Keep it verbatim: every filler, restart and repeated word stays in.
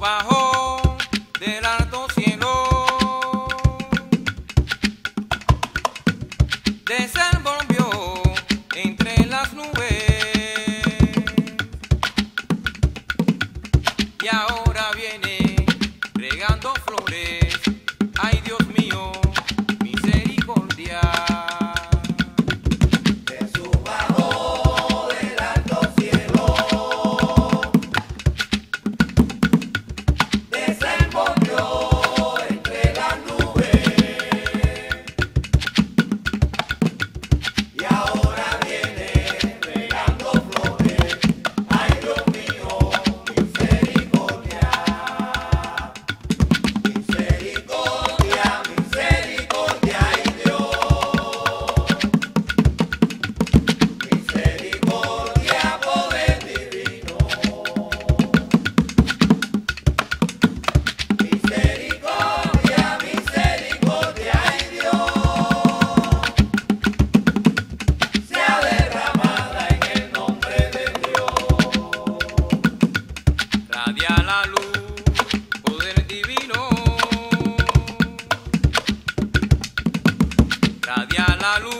bajó del alto cielo, desenvolvió entre las nubes y ahora viene regando flores. Ay, Dios mío, misericordia. Jesús bajó del alto cielo, desenvolvió entre las nubes y ahora viene regando flores. Ay, Dios mío, misericordia, misericordia, misericordia, ay Dios, misericordia, poder divino, misericordia, misericordia, ay Dios, sea derramada en el nombre de Dios. Radia la luz, poder divino. Radia la luz.